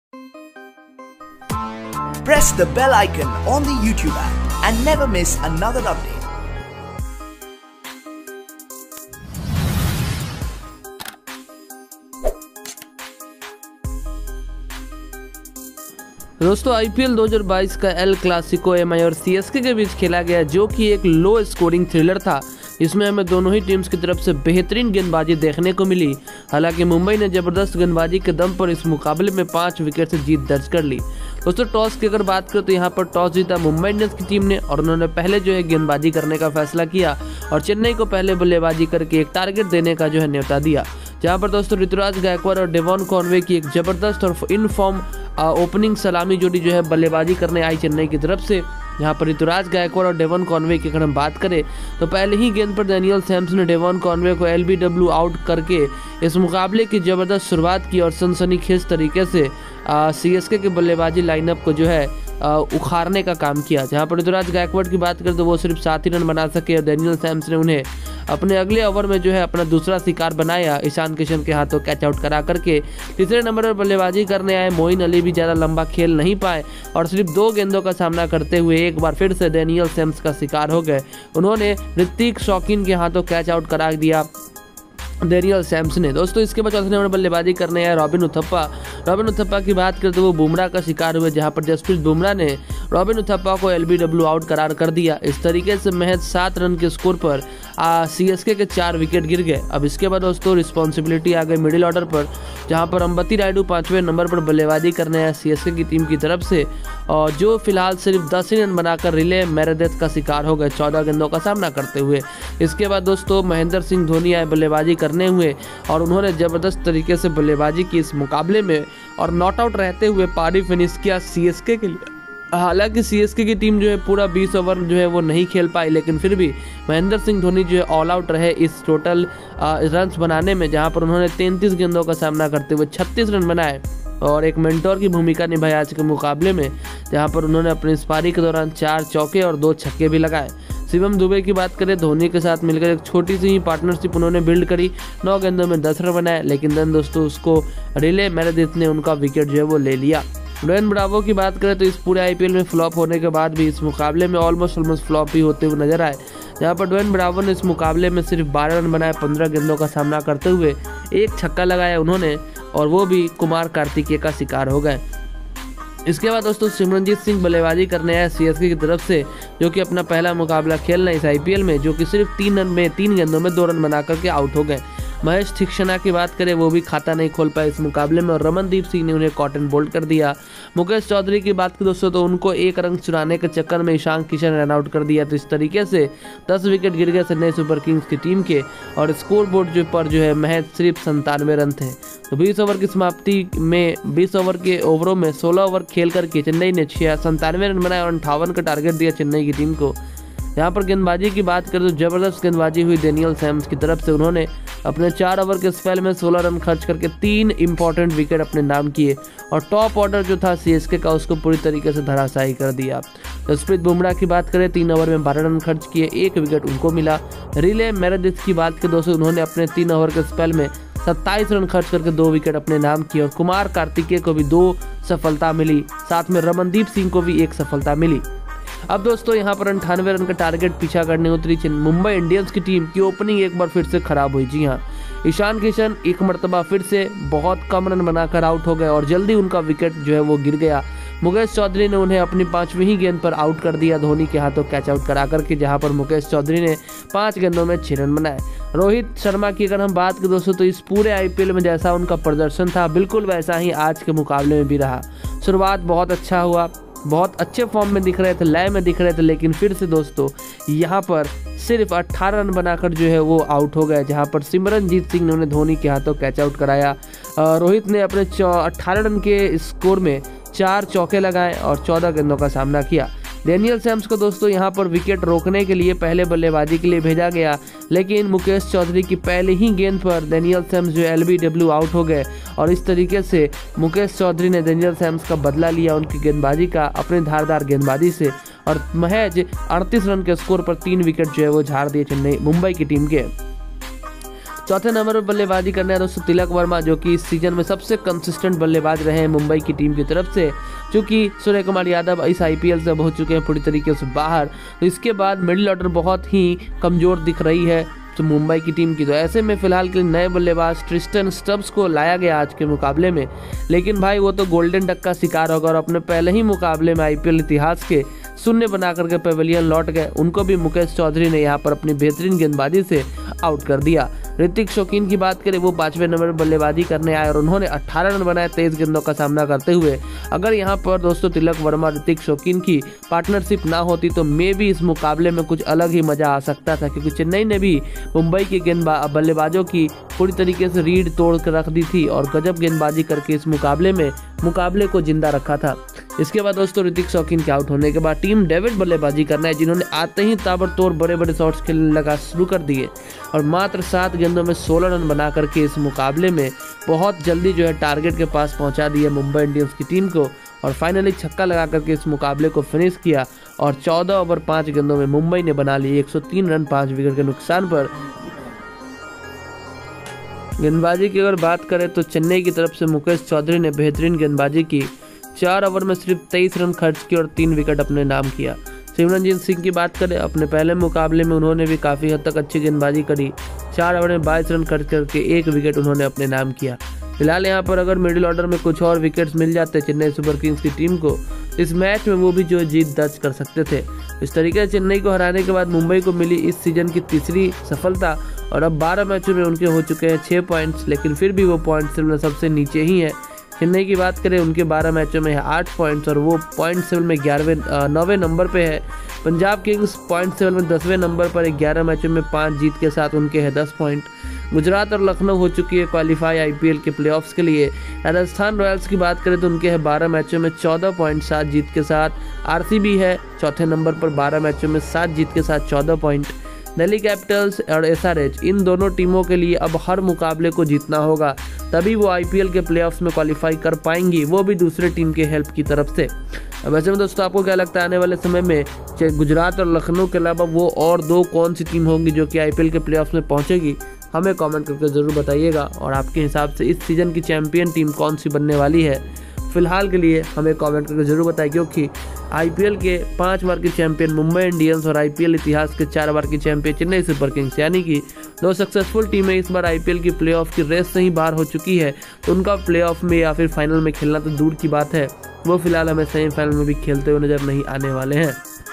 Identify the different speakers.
Speaker 1: Press the bell icon on the YouTube app and never miss another update.
Speaker 2: दोस्तों IPL 2022 का El Clasico MI और CSK के बीच खेला गया, जो कि एक लो स्कोरिंग थ्रिलर था। इसमें हमें दोनों ही टीम्स की तरफ से बेहतरीन गेंदबाजी देखने को मिली। हालांकि मुंबई ने जबरदस्त गेंदबाजी के दम पर इस मुकाबले में 5 विकेट से जीत दर्ज कर ली। दोस्तों टॉस की अगर बात करें तो यहाँ पर टॉस जीता मुंबई इंडियंस की टीम ने और उन्होंने पहले जो है गेंदबाजी करने का फैसला किया और चेन्नई को पहले बल्लेबाजी करके एक टारगेट देने का जो है न्योता दिया। जहाँ पर दोस्तों ऋतुराज गायकवाड़ और डेवॉन कॉनवे की एक जबरदस्त और इन फॉर्म ओपनिंग सलामी जोड़ी जो है बल्लेबाजी करने आई चेन्नई की तरफ से। यहाँ पर ऋतुराज गायकवाड़ और डेवॉन कॉनवे की अगर हम बात करें तो पहले ही गेंद पर डैनियल सैम्स ने डेवॉन कॉनवे को एलबीडब्ल्यू आउट करके इस मुकाबले की जबरदस्त शुरुआत की और सनसनीखेज तरीके से सीएसके के बल्लेबाजी लाइनअप को जो है उखाड़ने का काम किया। जहाँ पर ऋतुराज गायकवाड़ की बात करें तो वो सिर्फ 7 ही रन बना सके और डैनियल सैम्स ने उन्हें अपने अगले ओवर में जो है अपना दूसरा शिकार बनाया, ईशान किशन के हाथों कैच आउट करा करके। तीसरे नंबर पर बल्लेबाजी करने आए मोइन अली भी ज़्यादा लंबा खेल नहीं पाए और सिर्फ 2 गेंदों का सामना करते हुए एक बार फिर से डैनियल सैम्स का शिकार हो गए। उन्होंने ऋतिक शौकीन के हाथों कैच आउट करा दिया डैनियल सैम्स ने। दोस्तों इसके बाद चौथे नंबर बल्लेबाजी करने आया रॉबिन उथप्पा की बात करें तो वो बुमराह का शिकार हुए, जहां पर जसप्रीत बुमराह ने रॉबिन उथप्पा को एलबीडब्ल्यू आउट करार कर दिया। इस तरीके से महज 7 रन के स्कोर पर सीएसके के 4 विकेट गिर गए। अब इसके बाद दोस्तों रिस्पॉन्सिबिलिटी आ गई मिडिल ऑर्डर पर, जहां पर अंबती रायडू 5वें नंबर पर बल्लेबाजी करने आया सीएसके की टीम की तरफ से और जो फिलहाल सिर्फ 10 ही रन बनाकर रिले मेरेदिथ का शिकार हो गए 14 गेंदों का सामना करते हुए। इसके बाद दोस्तों महेंद्र सिंह धोनी आए बल्लेबाजी करने हुए और उन्होंने जबरदस्त तरीके से बल्लेबाजी की इस मुकाबले में और नॉट आउट रहते हुए पारी फिनिश किया सीएसके के लिए। हालांकि सीएसके की टीम जो है पूरा 20 ओवर जो है वो नहीं खेल पाई, लेकिन फिर भी महेंद्र सिंह धोनी जो है ऑल आउट रहे इस टोटल रन्स बनाने में, जहां पर उन्होंने 33 गेंदों का सामना करते हुए 36 रन बनाए और एक मेंटोर की भूमिका निभाई आज के मुकाबले में, जहां पर उन्होंने अपनी इस पारी के दौरान 4 चौके और 2 छक्के भी लगाए। शिवम दुबे की बात करें, धोनी के साथ मिलकर एक छोटी सी ही पार्टनरशिप उन्होंने बिल्ड करी, 9 गेंदों में 10 रन बनाए, लेकिन देन दोस्तों उसको रिले मेरेदिथ ने उनका विकेट जो है वो ले लिया। ड्वेन ब्रावो की बात करें तो इस पूरे आईपीएल में फ्लॉप होने के बाद भी इस मुकाबले में ऑलमोस्ट फ्लॉप ही होते हुए नजर आए, जहां पर ड्वेन ब्रावो ने इस मुकाबले में सिर्फ 12 रन बनाए 15 गेंदों का सामना करते हुए, एक छक्का लगाया उन्होंने और वो भी कुमार कार्तिकेय का शिकार हो गए। इसके बाद दोस्तों सिमरनजीत सिंह बल्लेबाजी करने आए सीएसके की तरफ से, जो कि अपना पहला मुकाबला खेलना इस आईपीएल में, जो कि सिर्फ 3 गेंदों में 2 रन बना करके आउट हो गए। महेश थिक्सना की बात करें, वो भी खाता नहीं खोल पाए इस मुकाबले में और रमनदीप सिंह ने उन्हें कॉटन बोल्ड कर दिया। मुकेश चौधरी की बात करें दोस्तों तो उनको 1 रन चुराने के चक्कर में ईशान किशन रन आउट कर दिया। तो इस तरीके से 10 विकेट गिर गए चेन्नई सुपर किंग्स की टीम के और स्कोर बोर्ड पर जो है महज सिर्फ 97 रन थे। तो 20 ओवर की समाप्ति में 20 ओवर के ओवरों में 16 ओवर खेल करके चेन्नई ने 97 रन बनाए और 58 का टारगेट दिया चेन्नई की टीम को। यहाँ पर गेंदबाजी की बात करें तो जबरदस्त गेंदबाजी हुई डैनियल सैम्स की तरफ से। उन्होंने अपने 4 ओवर के स्पेल में 16 रन खर्च करके 3 इंपॉर्टेंट विकेट अपने नाम किए और टॉप ऑर्डर जो था सीएसके का उसको पूरी तरीके से धराशायी कर दिया। जसप्रीत बुमराह की बात करें, 3 ओवर में 12 रन खर्च किए, 1 विकेट उनको मिला। रिले मेरेदिथ की बात करें दोस्तों, उन्होंने अपने 3 ओवर के स्पेल में 27 रन खर्च करके 2 विकेट अपने नाम किए और कुमार कार्तिकेय को भी 2 सफलता मिली, साथ में रमनदीप सिंह को भी 1 सफलता मिली। अब दोस्तों यहाँ पर 98 रन का टारगेट पीछा करने उतरी मुंबई इंडियंस की टीम की ओपनिंग एक बार फिर से खराब हुई। जी हाँ, ईशान किशन एक मरतबा फिर से बहुत कम रन बनाकर आउट हो गए और जल्दी उनका विकेट जो है वो गिर गया। मुकेश चौधरी ने उन्हें अपनी 5वीं ही गेंद पर आउट कर दिया धोनी के हाथों कैच आउट करा करके, जहां पर मुकेश चौधरी ने 5 गेंदों में 6 रन बनाए। रोहित शर्मा की अगर हम बात करें दोस्तों तो इस पूरे आईपीएल में जैसा उनका प्रदर्शन था बिल्कुल वैसा ही आज के मुकाबले में भी रहा। शुरुआत बहुत अच्छा हुआ, बहुत अच्छे फॉर्म में दिख रहे थे, लय में दिख रहे थे, लेकिन फिर से दोस्तों यहाँ पर सिर्फ 18 रन बनाकर जो है वो आउट हो गए, जहाँ पर सिमरनजीत सिंह ने उन्हें धोनी के हाथों कैच आउट कराया। रोहित ने अपने 18 रन के स्कोर में 4 चौके लगाए और 14 गेंदों का सामना किया। डैनियल सैम्स को दोस्तों यहाँ पर विकेट रोकने के लिए पहले बल्लेबाजी के लिए भेजा गया, लेकिन मुकेश चौधरी की पहले ही गेंद पर डैनियल सैम्स जो एलबीडब्ल्यू आउट हो गए और इस तरीके से मुकेश चौधरी ने डैनियल सैम्स का बदला लिया उनकी गेंदबाजी का अपने धारदार गेंदबाजी से और महज 38 रन के स्कोर पर 3 विकेट जो है वो झाड़ दिए मुंबई की टीम के। चौथे नंबर पर बल्लेबाजी करने हैं दोस्तों तिलक वर्मा, जो कि इस सीजन में सबसे कंसिस्टेंट बल्लेबाज रहे हैं मुंबई की टीम की तरफ से, क्योंकि सूर्य कुमार यादव इस IPL से अब हो चुके हैं पूरी तरीके से बाहर। तो इसके बाद मिडिल ऑर्डर बहुत ही कमज़ोर दिख रही है तो मुंबई की टीम की। तो ऐसे में फिलहाल के लिए नए बल्लेबाज ट्रिस्टन स्टब्स को लाया गया आज के मुकाबले में, लेकिन भाई वो तो गोल्डन डक का शिकार होगा और अपने पहले ही मुकाबले में IPL इतिहास के शून्य बना करके पेवेलियन लौट गए। उनको भी मुकेश चौधरी ने यहाँ पर अपनी बेहतरीन गेंदबाजी से आउट कर दिया। ऋतिक शौकीन की बात करें, वो 5वें नंबर पर बल्लेबाजी करने आए और उन्होंने 18 रन बनाए 23 गेंदों का सामना करते हुए। अगर यहाँ पर दोस्तों तिलक वर्मा ऋतिक शौकीन की पार्टनरशिप ना होती तो मे भी इस मुकाबले में कुछ अलग ही मजा आ सकता था, क्योंकि चेन्नई ने भी मुंबई के बल्लेबाजों की पूरी तरीके से रीढ़ तोड़ कर रख दी थी और गजब गेंदबाजी करके इस मुकाबले को जिंदा रखा था। इसके बाद दोस्तों ऋतिक शौकीन के आउट होने के बाद टीम डेविड बल्लेबाजी करना है, जिन्होंने आते ही ताबड़तोड़ बड़े शॉट्स खेलने लगा शुरू कर दिए और मात्र 7 गेंदों में 16 रन बना करके इस मुकाबले में बहुत जल्दी जो है टारगेट के पास पहुंचा दिया मुंबई इंडियंस की टीम को और फाइनली छक्का लगा करके इस मुकाबले को फिनिश किया और 14 ओवर 5 गेंदों में मुंबई ने बना लिए 103 रन 5 विकेट के नुकसान पर। गेंदबाजी की अगर बात करें तो चेन्नई की तरफ से मुकेश चौधरी ने बेहतरीन गेंदबाजी की, 4 ओवर में सिर्फ 23 रन खर्च किए और 3 विकेट अपने नाम किया। सिमरनजीत सिंह की बात करें, अपने पहले मुकाबले में उन्होंने भी काफ़ी हद तक अच्छी गेंदबाजी करी, 4 ओवर में 22 रन खर्च करके 1 विकेट उन्होंने अपने नाम किया। फिलहाल यहाँ पर अगर मिडिल ऑर्डर में कुछ और विकेट्स मिल जाते चेन्नई सुपर किंग्स की टीम को, इस मैच में वो भी जो जीत दर्ज कर सकते थे। इस तरीके से चेन्नई को हराने के बाद मुंबई को मिली इस सीजन की तीसरी सफलता और अब 12 मैचों में उनके हो चुके हैं 6 पॉइंट्स, लेकिन फिर भी वो पॉइंट्स में सबसे नीचे ही है। चेन्नई की बात करें, उनके 12 मैचों में है 8 पॉइंट्स और वो पॉइंट टेबल में 9वें नंबर पे है। पंजाब किंग्स पॉइंट टेबल में 10वें नंबर पर 11 मैचों में 5 जीत के साथ उनके है 10 पॉइंट। गुजरात और लखनऊ हो चुकी है क्वालिफाई IPL के प्लेऑफ्स के लिए। राजस्थान रॉयल्स की बात करें तो उनके है 12 मैचों में 14 पॉइंट 7 जीत के साथ। RCB है चौथे नंबर पर 12 मैचों में 7 जीत के साथ 14 पॉइंट। दिल्ली कैपिटल्स और SRH, इन दोनों टीमों के लिए अब हर मुकाबले को जीतना होगा, तभी वो IPL के प्लेऑफ्स में क्वालिफाई कर पाएंगी, वो भी दूसरे टीम के हेल्प की तरफ से। अब ऐसे में दोस्तों आपको क्या लगता है आने वाले समय में गुजरात और लखनऊ के अलावा वो और 2 कौन सी टीम होंगी जो कि IPL के प्लेऑफ्स में पहुंचेगी? हमें कमेंट करके ज़रूर बताइएगा और आपके हिसाब से इस सीज़न की चैंपियन टीम कौन सी बनने वाली है फिलहाल के लिए हमें कमेंट करके ज़रूर बताएं, क्योंकि IPL के 5 बार की चैंपियन मुंबई इंडियंस और IPL इतिहास के 4 बार की चैंपियन चेन्नई सुपर किंग्स, यानी कि 2 सक्सेसफुल टीमें इस बार IPL की प्लेऑफ की रेस से ही बाहर हो चुकी है। तो उनका प्लेऑफ में या फिर फाइनल में खेलना तो दूर की बात है, वो फिलहाल हमें सेमीफाइनल में भी खेलते हुए नजर नहीं आने वाले हैं।